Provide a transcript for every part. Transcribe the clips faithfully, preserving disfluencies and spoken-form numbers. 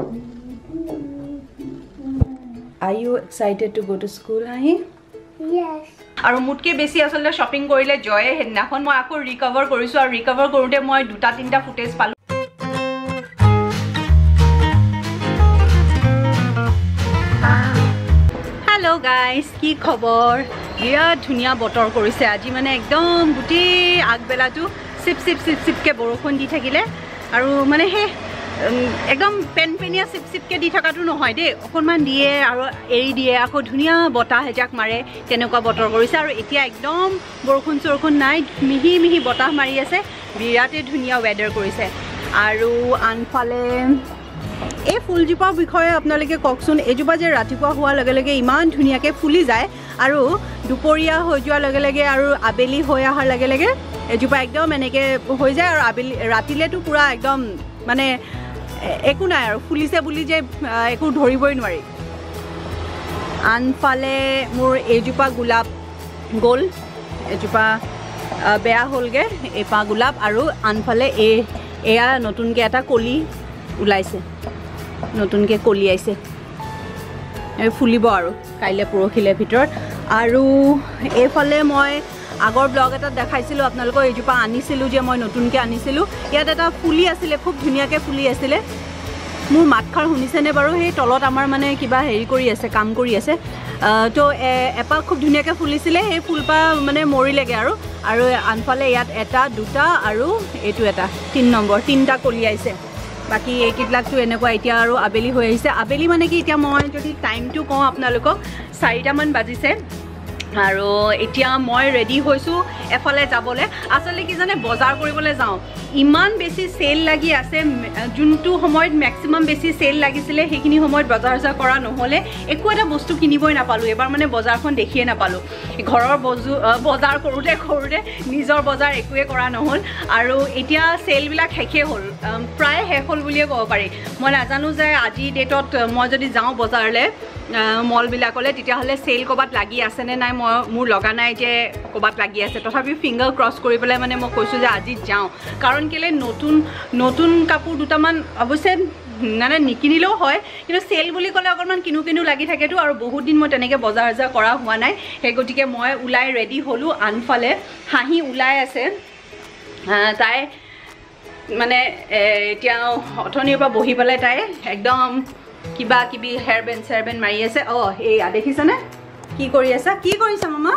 Are you excited to go to school, Ahi? Yes. আৰু মুটকে বেছি আসলে শপিং কৰিলে জয়ে হেদিনাখন মই আকৌ ৰিকভাৰ কৰিছো আৰু ৰিকভাৰ কৰোতে মই দুটা তিনটা ফুটেজ পালো হেল্ল' গাইস কি খবৰ বিৰাট ধুনীয়া বতৰ কৰিছে আজি মানে একদম গুটি আগবেলাটো সিপ সিপ সিপ সিপকে বৰষুণ দি থাকিলে আৰু মানে হে একদম পেনপেনিয়া সিপ সিপকে দি থকাটো নহয় দেই অকণমান দিয়ে আৰু এৰি দিয়ে আকৌ ধুনীয়া বতাহ এজাক মাৰে তেনেকুৱা বতৰ কৰিছে আৰু এতিয়া একদম বৰষুণ চৰষুণ নাই মিহি মিহি বতাহ মাৰি আছে বিৰাটে ধুনীয়া ৱেডাৰ কৰিছে আৰু আনফালে এই ফুলজোপাৰ বিষয়ে আপোনালোকে কওকচোন এইজোপা যে ৰাতিপুৱা হোৱাৰ লগে লগে ইমান ধুনীয়াকৈ ফুলি যায় আৰু দুপৰীয়া হৈ যোৱাৰ লগে লগে আৰু আবেলি হৈ অহাৰ লগে লগে এজোপা একদম এনেকৈ হৈ যায় আৰু আবেলি ৰাতিলেতো পূৰা একদম মানে একো নাই আৰু ফুলিছে বুলি যে একো ধৰিবই নোৱাৰি আনফালে মোৰ এইজোপা গোলাপ গ'ল এজোপা বেয়া হ'লগৈ এপা গোলাপ আৰু আনফালে এই এয়া নতুনকৈ এটা কলি ওলাইছে নতুনকৈ কলি আহিছে ফুলিব আৰু কাইলৈ পৰহিলে ভিতৰত আৰু এইফালে মই আগৰ ব্লগ এটাত দেখাইছিলোঁ আপোনালোকক এইজোপা আনিছিলোঁ যে মই নতুনকৈ আনিছিলোঁ ইয়াত এটা ফুলি আছিলে খুব ধুনীয়াকৈ ফুলি আছিলে মোৰ মাতষাৰ শুনিছেনে বাৰু সেই তলত আমাৰ মানে কিবা হেৰি কৰি আছে কাম কৰি আছে তো এপাহ খুব ধুনীয়াকৈ ফুলিছিলে সেই ফুলপাহ মানে মৰিলেগৈ আৰু আৰু আনফালে ইয়াত এটা দুটা আৰু এইটো এটা তিনি নম্বৰ তিনিটা কলি আহিছে বাকি এইকেইবিলাকতো এনেকুৱা এতিয়া আৰু আবেলি হৈ আহিছে আবেলি মানে কি এতিয়া মই যদি টাইমটো কওঁ আপোনালোকক চাৰিটামান বাজিছে আৰু এতিয়া মই ৰেডি হৈছোঁ এফালে যাবলৈ আচলতে কি জানে বজাৰ কৰিবলৈ যাওঁ ইমান বেছি চেল লাগি আছে যোনটো সময়ত মেক্সিমাম বেছি চেল লাগিছিলে সেইখিনি সময়ত বজাৰ চজাৰ কৰা নহ'লে একো এটা বস্তু কিনিবই নাপালোঁ এবাৰ মানে বজাৰখন দেখিয়ে নাপালোঁ ঘৰৰ বজু বজাৰ কৰোঁতে কৰোঁতে নিজৰ বজাৰ একোৱে কৰা নহ'ল আৰু এতিয়া চেলবিলাক শেষেই হ'ল প্ৰায় শেষ হ'ল বুলিয়ে ক'ব পাৰি মই নাজানো যে আজি ডেটত মই যদি যাওঁ বজাৰলৈ মলবিলাকলৈ তেতিয়াহ'লে চেল ক'ৰবাত লাগি আছেনে নাই মই মোৰ লগা নাই যে ক'ৰবাত লাগি আছে তথাপিও ফিংগাৰ ক্ৰছ কৰি পেলাই মানে মই কৈছোঁ যে আজি যাওঁ কাৰণ কেলৈ নতুন নতুন কাপোৰ দুটামান অৱশ্যে মানে নিকিনিলেও হয় কিন্তু চেল বুলি ক'লে অকণমান কিনো কিনো লাগি থাকেতো আৰু বহুত দিন মই তেনেকৈ বজাৰ বজাৰ কৰা হোৱা নাই সেই গতিকে মই ওলাই ৰেডি হ'লোঁ আনফালে হাঁহি ওলাই আছে তাই মানে এতিয়া অথনিৰ পৰা বহি পেলাই তাই একদম কিবা কিবি হেয়াৰ বেণ্ড চেয়াৰ বেণ্ড মাৰি আছে অঁ এয়া দেখিছেনে কি কৰি আছা কি কৰিছা মামা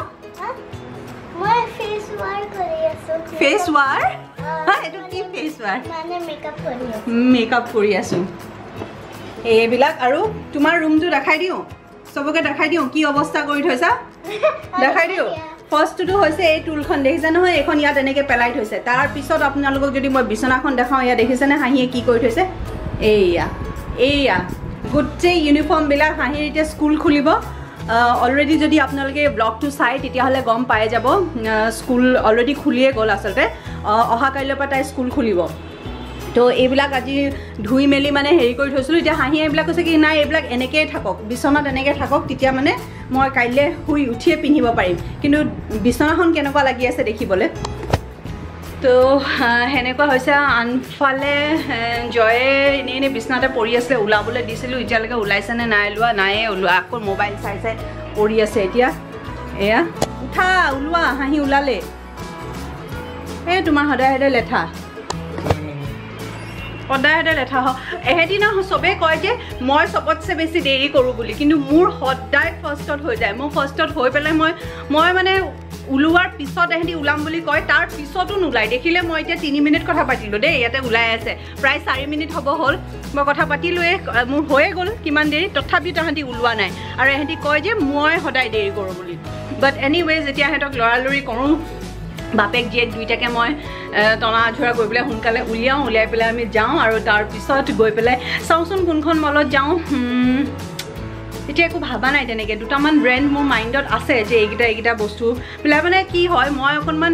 মই ফেস ওয়ার কৰি আছো ফেস ওয়ার হা এটো কি ফেস ওয়ার মানে মেকআপ কৰি আছো মেকআপ কৰি আছো এইবিলাক আৰু তোমাৰ ৰুমটো দেখাই দিও সবকে দেখাই দিও কি অৱস্থা কৰি থৈছা দেখাই দিও ফাৰ্ষ্টটো হৈছে এই টুলখন দেখিছা নহয় এখন ইয়াত এনেকৈ পেলাই থৈছে তাৰ পিছত আপোনালোকক যদি মই বিছনাখন দেখাওঁ ইয়াত দেখিছেনে হাঁহিয়ে কি কৰি থৈছে এইয়া এইয়া গোটেই ইউনিফৰ্মবিলাক হাঁহিৰ এতিয়া স্কুল খুলিব অলৰেডি যদি আপোনালোকে ব্লগটো চাই তেতিয়াহ'লে গম পাই যাব স্কুল অলৰেডি খুলিয়ে গ'ল আচলতে অহা কাইলৈৰ পৰা তাই স্কুল খুলিব তো এইবিলাক আজি ধুই মেলি মানে হেৰি কৰি থৈছিলোঁ এতিয়া হাঁহিয়ে এইবিলাক কৈছে কি নাই এইবিলাক এনেকৈয়ে থাকক বিচনাত এনেকৈ থাকক তেতিয়া মানে মই কাইলৈ শুই উঠিয়ে পিন্ধিব পাৰিম কিন্তু বিচনাখন কেনেকুৱা লাগি আছে দেখিবলৈ তো সেনেকুৱা হৈছে আনফালে জয়ে এনেই এনেই বিচনাতে পৰি আছে ওলাবলৈ দিছিলোঁ এতিয়ালৈকে ওলাইছেনে নাই ওলোৱা নায়ে ওলোৱা আকৌ মোবাইল চাই চাই পৰি আছে এতিয়া এয়া উঠা ওলোৱা হাঁহি ওলালে এই তোমাৰ সদায় সদায় লেঠা সদায় সদায় লেঠা হওক এহেঁতি ন চবেই কয় যে মই চবতছে বেছি দেৰি কৰোঁ বুলি কিন্তু মোৰ সদায় ফাৰ্ষ্টত হৈ যায় মোৰ ফাৰ্ষ্টত হৈ পেলাই মই মই মানে ওলোৱাৰ পিছত এহেঁতি ওলাম বুলি কয় তাৰ পিছতো নোলায় দেখিলে মই এতিয়া তিনি মিনিট কথা পাতিলোঁ দেই ইয়াতে ওলাই আছে প্ৰায় চাৰি মিনিট হ'ব হ'ল মই কথা পাতিলোঁৱে মোৰ হৈয়ে গ'ল কিমান দেৰি তথাপিও তাহাঁতি ওলোৱা নাই আৰু এহেঁতি কয় যে মই সদায় দেৰি কৰোঁ বুলি বাট এনিৱেজ যেতিয়া সিহঁতক লৰালৰি কৰোঁ বাপেক জীয়েক দুইটাকে মই টনা আঝৰা গৈ পেলাই সোনকালে উলিয়াওঁ উলিয়াই পেলাই আমি যাওঁ আৰু তাৰপিছত গৈ পেলাই চাওঁচোন কোনখন মলত যাওঁ এতিয়া একো ভাবা নাই তেনেকৈ দুটামান ব্ৰেণ্ড মোৰ মাইণ্ডত আছে যে এইকেইটা এইকেইটা বস্তু পেলাই মানে কি হয় মই অকণমান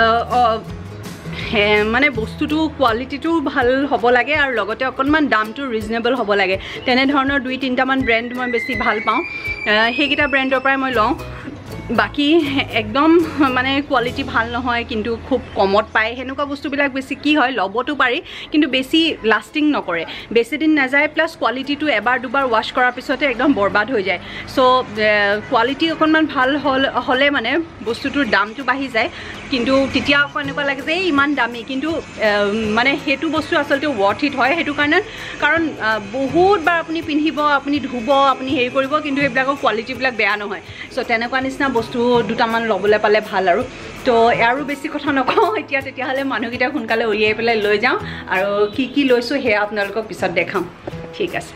মানে বস্তুটো কোৱালিটিটো ভাল হ'ব লাগে আৰু লগতে অকণমান দামটো ৰিজনেবল হ'ব লাগে তেনেধৰণৰ দুই তিনিটামান ব্ৰেণ্ড মই বেছি ভাল পাওঁ সেইকেইটা ব্ৰেণ্ডৰ পৰাই মই লওঁ বাকি একদম মানে কোৱালিটি ভাল নহয় কিন্তু খুব কমত পায় হেনেকুৱা বস্তুবিলাক বেছি কি হয় লবটো পাৰি কিন্তু বেছি লাস্টিং নকৰে বেছি দিন নাযায় প্লাস কোৱালিটিটো এবাৰ দুবাৰ ওয়াশ কৰাৰ পিছতে একদম বৰবাদ হৈ যায় সো কোৱালিটি অকনমান ভাল হলে মানে বস্তুটোৰ দামটো বাঢ়ি যায় কিন্তু তেতিয়া এনেকুৱা লাগে যে ইমান দামী কিন্তু মানে হেতু বস্তু আসলতে ওয়ার্থ ইট হয় হেতু কাৰণে কাৰণ বহুত বাৰ আপুনি পিন্ধিব আপুনি ধুব আপুনি হেৰি কৰিব কিন্তু এইবিলাকৰ কোৱালিটি বিলাক বেয়া নহয় সো তেনেকুৱা নিচিনা বস্তু দুটামান লবলে পালে ভাল আৰু তো আৰু বেছি কথা নকওঁ এতিয়া তেতিয়া হলে মানুহগিটা সোনকালে উলিয়াই পেলাই লৈ যাওঁ আৰু কি কি লৈছো হে আপোনালোকক পিছত দেখাম ঠিক আছে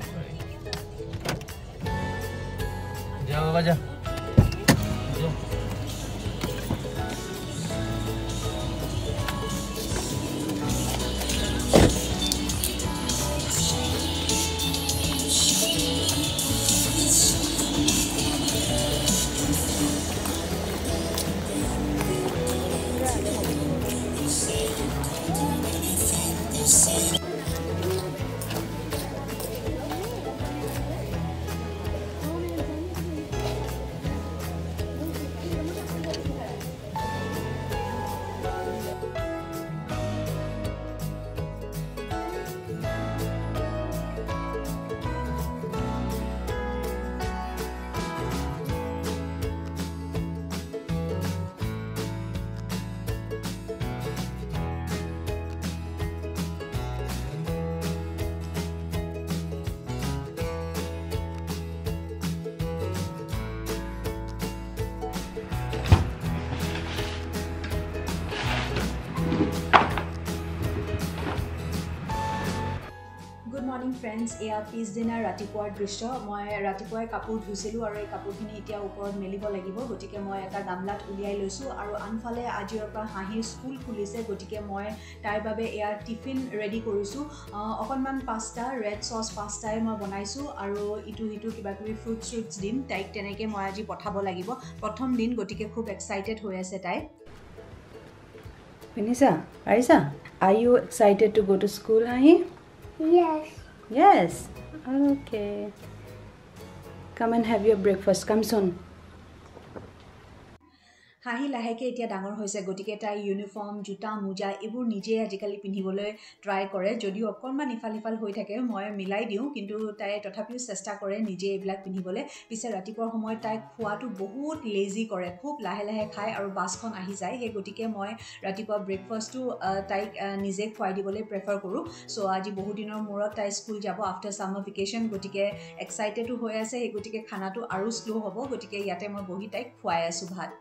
যা বাবা যা মৰ্নিং ফ্ৰেণ্ডছ এয়া পিছদিনা ৰাতিপুৱাৰ দৃশ্য মই ৰাতিপুৱাই কাপোৰ ধুইছিলোঁ আৰু এই কাপোৰখিনি এতিয়া ওপৰত মেলিব লাগিব গতিকে মই এটা গামলাত উলিয়াই লৈছোঁ আৰু আনফালে আজিৰ পৰা হাঁহিৰ স্কুল খুলিছে গতিকে মই তাইৰ বাবে এয়া টিফিন ৰেডি কৰিছোঁ অকণমান পাস্তা ৰেড চচ পাস্তাই মই বনাইছোঁ আৰু ইটো সিটো কিবা কিবি ফ্ৰুটছ ফ্ৰুটছ দিম তাইক তেনেকৈ মই আজি পঠাব লাগিব প্ৰথম দিন গতিকে খুব এক্সাইটেড হৈ আছে তাই শুনিছা পাৰিছা are you excited to go to school হাঁহি Yes. Yes. Okay. Come and have your breakfast. Come soon. হাঁহি লাহেকৈ এতিয়া ডাঙৰ হৈছে গতিকে তাই ইউনিফৰ্ম জোতা মোজা এইবোৰ নিজে আজিকালি পিন্ধিবলৈ ট্ৰাই কৰে যদিও অকণমান ইফাল ইফাল হৈ থাকে মই মিলাই দিওঁ কিন্তু তাই তথাপিও চেষ্টা কৰে নিজে এইবিলাক পিন্ধিবলৈ পিছে ৰাতিপুৱাৰ সময়ত তাই খোৱাটো বহুত লেজি কৰে খুব লাহে লাহে খায় আৰু বাছখন আহি যায় সেই গতিকে মই ৰাতিপুৱা ব্ৰেকফাষ্টটো তাইক নিজে খুৱাই দিবলৈ প্ৰেফাৰ কৰোঁ চ' আজি বহুত দিনৰ মূৰত তাই স্কুল যাব আফটাৰ ছামাৰ ভেকেশ্যন গতিকে এক্সাইটেডো হৈ আছে সেই গতিকে খানাটো আৰু শ্ল' হ'ব গতিকে ইয়াতে মই বহি তাইক খুৱাই আছোঁ ভাত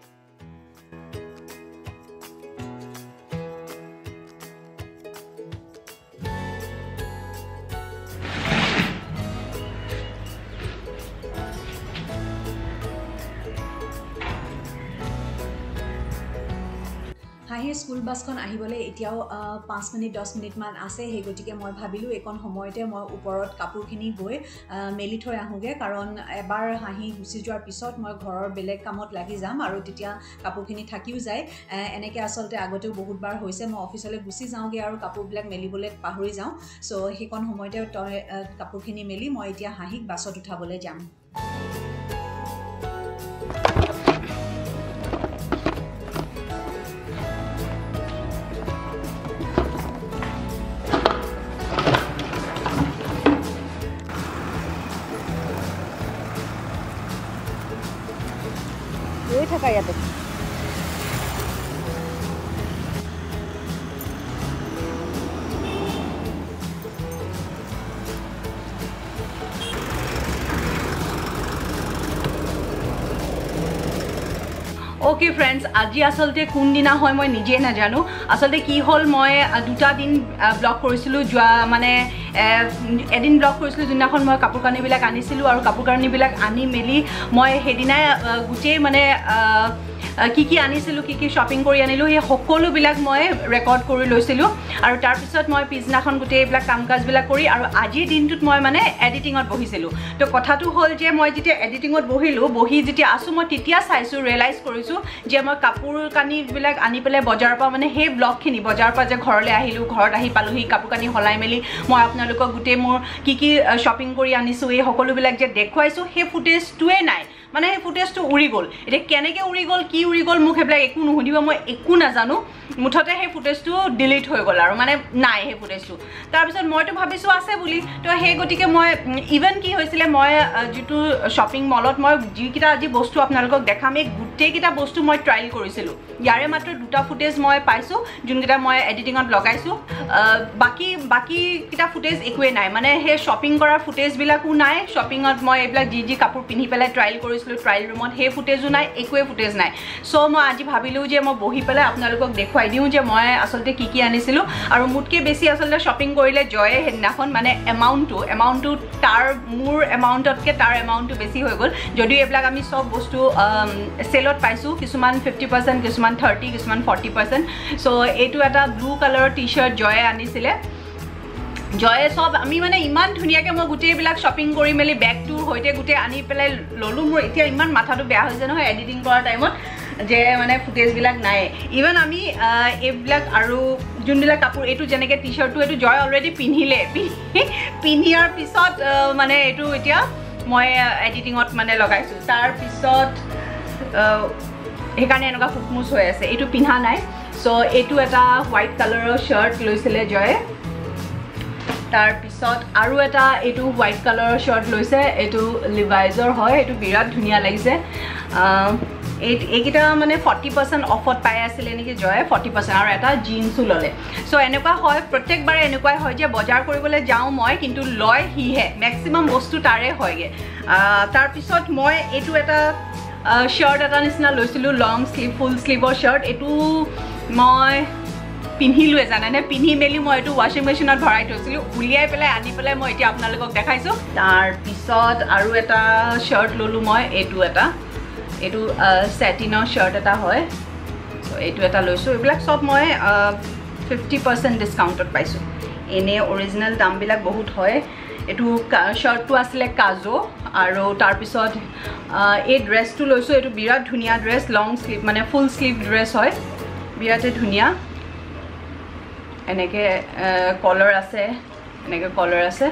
হাঁহিৰ স্কুল বাছখন আহিবলৈ এতিয়াও পাঁচ মিনিট দহ মিনিটমান আছে সেই গতিকে মই ভাবিলোঁ এইকণ সময়তে মই ওপৰত কাপোৰখিনি গৈ মেলি থৈ আহোঁগৈ কাৰণ এবাৰ হাঁহি গুচি যোৱাৰ পিছত মই ঘৰৰ বেলেগ কামত লাগি যাম আৰু তেতিয়া কাপোৰখিনি থাকিও যায় এনেকৈ আচলতে আগতেও বহুতবাৰ হৈছে মই অফিচলৈ গুচি যাওঁগৈ আৰু কাপোৰবিলাক মেলিবলৈ পাহৰি যাওঁ চ' সেইকণ সময়তে তই কাপোৰখিনি মেলি মই এতিয়া হাঁহিক বাছত উঠাবলৈ যাম ৰৈ থাকা ইয়াতে ओके फ्रेंड्स আজি আসলতে কোন দিনা হয় মই নিজে না জানো আসলতে কি হল মই দুটা দিন ব্লগ কৰিছিলো যোৱা মানে এদিন ব্লগ কৰিছিলো দিনাখন মই কাপোৰ কানি বিলাক আনিছিলো আৰু কাপোৰ কানি বিলাক আনি মেলি মই হেদিনা গুটে মানে কি কি আনিছিলো কি কি শপিং কৰি আনিলো হে সকলো বিলাক মই ৰেকৰ্ড কৰি লৈছিলো আৰু তাৰ পিছত মই পিছনাখন গুটে বিলাক কামকাজ বিলাক কৰি আৰু আজি দিনটোত মই মানে এডিটিংত বহিছিলো তো কথাটো হল যে মই যেতিয়া এডিটিংত বহিলো বহি যেতিয়া আসু মই তেতিয়া চাইছো ৰিয়েলাইজ কৰিছো যে মই কাপোৰ কানি বিলাক আনি পেলে বজাৰৰ পৰা মানে হে ব্লগ খিনি বজাৰৰ পৰা যে ঘৰলৈ আহিলো ঘৰত আহি পালোহি কাপোৰ কানি হলাই মেলি মই আপোনালোকক গুটে মোৰ কি কি শপিং কৰি আনিছো এই সকলো বিলাক যে দেখুৱাইছো হে ফুটেজটোৱে নাই মানে সেই ফুটেজটো উৰি গ'ল এতিয়া কেনেকৈ উৰি গ'ল কি উৰি গ'ল মোক সেইবিলাক একো নুসুধিব মই একো নাজানো মুঠতে সেই ফুটেজটো ডিলিট হৈ গ'ল আৰু মানে নাই সেই ফুটেজটো তাৰপিছত মইতো ভাবিছোঁ আছে বুলি তো সেই গতিকে মই ইভেন কি হৈছিলে মই যিটো শ্বপিং মলত মই যিকেইটা আজি বস্তু আপোনালোকক দেখাম এই গোটেইকেইটা বস্তু মই ট্ৰায়েল কৰিছিলোঁ ইয়াৰে মাত্ৰ দুটা ফুটেজ মই পাইছোঁ যোনকেইটা মই এডিটিঙত লগাইছোঁ বাকী বাকীকেইটা ফুটেজ একোৱে নাই মানে সেই শ্বপিং কৰাৰ ফুটেজবিলাকো নাই শ্বপিঙত মই এইবিলাক যি যি কাপোৰ পিন্ধি পেলাই ট্ৰায়েল কৰিছিলোঁ ট্ৰায়েল ৰুমত সেই ফুটেজো নাই একোৱে ফুটেজ নাই চ' মই আজি ভাবিলোঁ যে মই বহি পেলাই আপোনালোকক দেখুৱাই দিওঁ যে মই আচলতে কি কি আনিছিলোঁ আৰু মোতকৈ বেছি আচলতে শ্বপিং কৰিলে জয়ে সেইদিনাখন মানে এমাউণ্টটো এমাউণ্টটো তাৰ মোৰ এমাউণ্টতকৈ তাৰ এমাউণ্টটো বেছি হৈ গ'ল যদিও এইবিলাক আমি চব বস্তু চেলত পাইছোঁ কিছুমান ফিফটি পাৰ্চেণ্ট কিছুমান থাৰ্টি কিছুমান ফৰ্টি পাৰ্চেণ্ট চ' এইটো এটা ব্লু কালাৰৰ টি শ্বাৰ্ট জয়ে আনিছিলে জয়ে সব আমি মানে ইমান ধুনীয়াকৈ মই গোটেইবিলাক শ্বপিং কৰি মেলি বেগটোৰ সৈতে গোটেই আনি পেলাই ল'লোঁ মোৰ এতিয়া ইমান মাথাটো বেয়া হৈছে নহয় এডিটিং কৰাৰ টাইমত যে মানে ফুটেজবিলাক নাই ইভেন আমি এইবিলাক আৰু যোনবিলাক কাপোৰ এইটো যেনেকৈ টি শ্বাৰ্টটো এইটো জয় অলৰেডি পিন্ধিলে পিন্ধাৰ পিছত মানে এইটো এতিয়া মই এডিটিঙত মানে লগাইছোঁ তাৰপিছত সেইকাৰণে এনেকুৱা ফুটমুচ হৈ আছে এইটো পিন্ধা নাই চ' এইটো এটা হোৱাইট কালাৰৰ শ্বাৰ্ট লৈছিলে জয়ে তাৰপিছত আৰু এটা এইটো হোৱাইট কালাৰৰ শ্বাৰ্ট লৈছে এইটো লিভাইজৰ হয় এইটো বিৰাট ধুনীয়া লাগিছে এই এইকেইটা মানে ফৰ্টি পাৰ্চেণ্ট অফত পাই আছিলে নেকি জয়ে ফৰ্টি পাৰ্চেণ্ট আৰু এটা জিন্সো ল'লে চ' এনেকুৱা হয় প্ৰত্যেকবাৰে এনেকুৱাই হয় যে বজাৰ কৰিবলৈ যাওঁ মই কিন্তু লয় সিহে মেক্সিমাম বস্তু তাৰে হয়গৈ তাৰপিছত মই এইটো এটা শ্বাৰ্ট এটা নিচিনা লৈছিলোঁ লং শ্লিভ ফুল শ্লিভৰ শ্বাৰ্ট এইটো মই পিন্ধিলোৱে জানেনে পিন্ধি মেলি মই এইটো ৱাশ্বিং মেচিনত ভৰাই থৈছিলোঁ উলিয়াই পেলাই আনি পেলাই মই এতিয়া আপোনালোকক দেখাইছোঁ তাৰপিছত আৰু এটা শ্বাৰ্ট ল'লোঁ মই এইটো এটা এইটো ছেটিনৰ শ্বাৰ্ট এটা হয় চ' এইটো এটা লৈছোঁ এইবিলাক চব মই ফিফটি পাৰ্চেণ্ট ডিছকাউণ্টত পাইছোঁ এনেই অৰিজিনেল দামবিলাক বহুত হয় এইটো শ্বাৰ্টটো আছিলে কাজো আৰু তাৰপিছত এই ড্ৰেছটো লৈছোঁ এইটো বিৰাট ধুনীয়া ড্ৰেছ লং শ্লিভ মানে ফুল শ্লিভ ড্ৰেছ হয় বিৰাটেই ধুনীয়া এনেকৈ কলাৰ আছে এনেকৈ কলাৰ আছে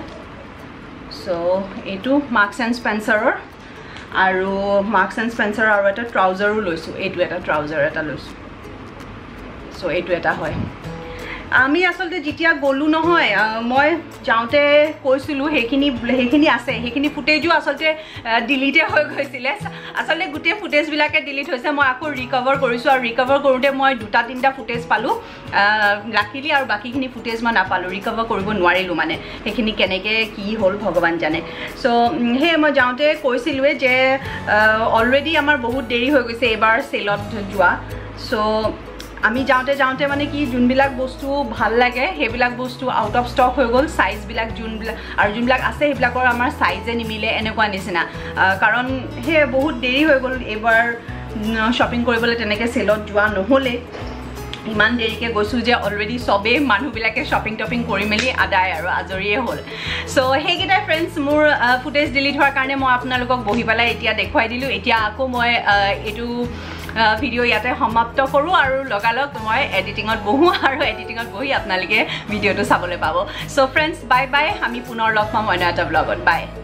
চ' এইটো মাৰ্কছ এণ্ড স্পেঞ্চাৰৰ আৰু মাৰ্কছ এণ্ড স্পেঞ্চাৰৰ আৰু এটা ট্ৰাউজাৰো লৈছোঁ এইটো এটা ট্ৰাউজাৰ এটা লৈছোঁ চ' এইটো এটা হয় আমি আচলতে যেতিয়া গ'লোঁ নহয় মই যাওঁতে কৈছিলোঁ সেইখিনি সেইখিনি আছে সেইখিনি ফুটেজো আচলতে ডিলিটে হৈ গৈছিলে আচলতে গোটেই ফুটেজবিলাকে ডিলিট হৈছে মই আকৌ ৰিকভাৰ কৰিছোঁ আৰু ৰিকভাৰ কৰোঁতে মই দুটা তিনিটা ফুটেজ পালোঁ লাকিলি আৰু বাকীখিনি ফুটেজ মই নাপালোঁ ৰিকভাৰ কৰিব নোৱাৰিলোঁ মানে সেইখিনি কেনেকৈ কি হ'ল ভগৱান জানে চ' সেয়ে মই যাওঁতে কৈছিলোঁৱে যে অলৰেডি আমাৰ বহুত দেৰি হৈ গৈছে এইবাৰ চেলত যোৱা চ' আমি যাওঁতে যাওঁতে মানে কি যোনবিলাক বস্তু ভাল লাগে সেইবিলাক বস্তু আউট অফ ষ্টক হৈ গ'ল চাইজবিলাক যোনবিলাক আৰু যোনবিলাক আছে সেইবিলাকৰ আমাৰ চাইজে নিমিলে এনেকুৱা নিচিনা কাৰণ সেই বহুত দেৰি হৈ গ'ল এইবাৰ শ্বপিং কৰিবলৈ তেনেকৈ চেলত যোৱা নহ'লে ইমান দেৰিকৈ গৈছোঁ যে অলৰেডি চবেই মানুহবিলাকে শ্বপিং টপিং কৰি মেলি আদায় আৰু আজৰিয়ে হ'ল চ' সেইকেইটাই ফ্ৰেণ্ডছ মোৰ ফুটেজ ডিলিট হোৱাৰ কাৰণে মই আপোনালোকক বহি পেলাই এতিয়া দেখুৱাই দিলোঁ এতিয়া আকৌ মই এইটো ভিডিঅ' ইয়াতে সমাপ্ত কৰোঁ আৰু লগালগ মই এডিটিঙত বহোঁ আৰু এডিটিঙত বহি আপোনালোকে ভিডিঅ'টো চাবলৈ পাব চ' ফ্ৰেণ্ডছ বাই বাই আমি পুনৰ লগ পাম অন্য এটা ব্লগত বাই